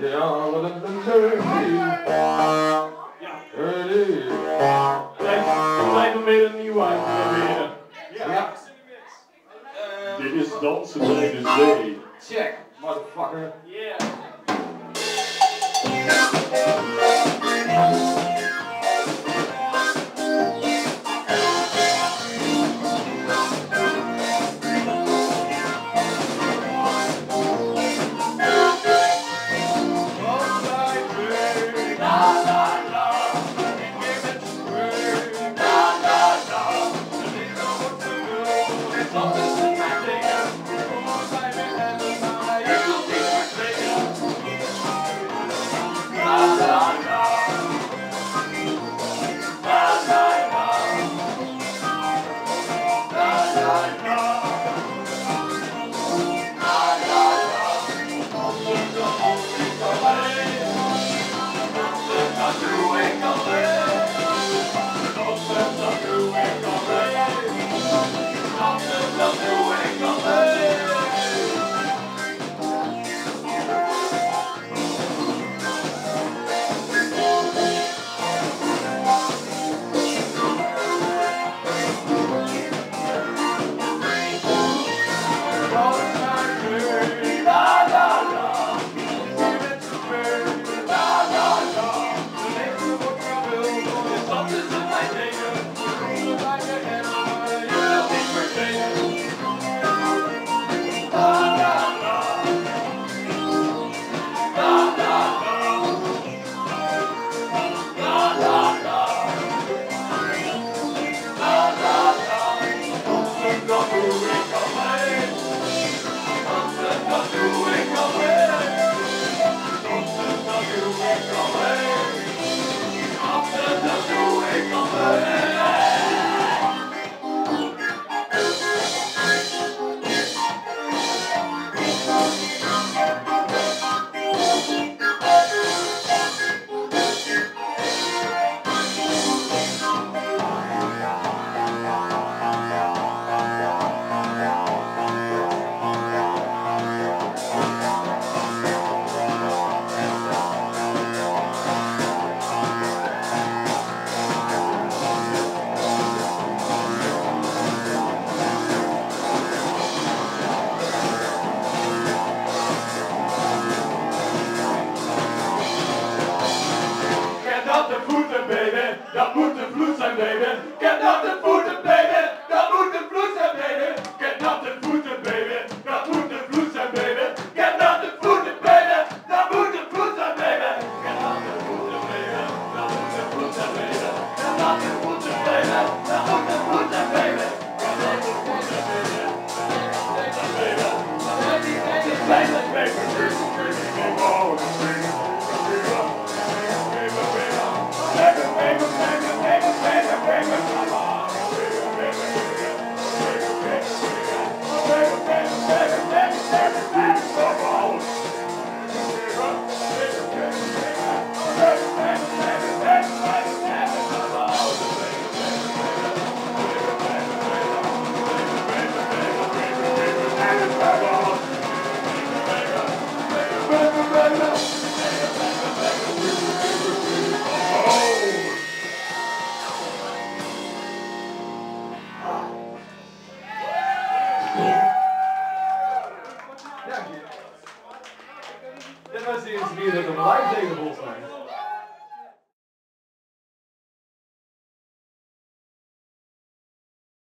Ja, wat een dirty. Dirty. Tijd om weer een nieuw uit te proberen. Ja. Dit is dansen bij de zee. Check, motherfucker. Yeah. Dat moet de vloed zijn, baby. Get up the voeten, baby. Dat moet de vloed zijn, baby. Get up the voeten, baby. Dat moet de vloed zijn, baby. Get up the voeten, baby. Dat moet de vloed zijn, baby. Get up the voeten, baby. Dat moet de vloed zijn, baby. Get up the voeten, baby. Dat moet de vloed zijn, baby. Get up the voeten, baby. Dit was de eerste keer dat ik een live deed volgens mij.